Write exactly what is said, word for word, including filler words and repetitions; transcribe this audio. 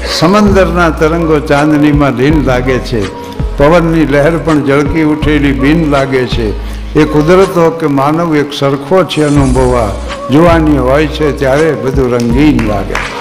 સમંદરના તરંગો ચાંદનીમાં લીન લાગે છે, પવનની લહેર પણ ઝળકી ઉઠેલી બીન લાગે છે. એ કુદરત હો કે માનવ એક સરખો છે અનુભવા, જુવાની હોય છે ત્યારે બધું રંગીન લાગે.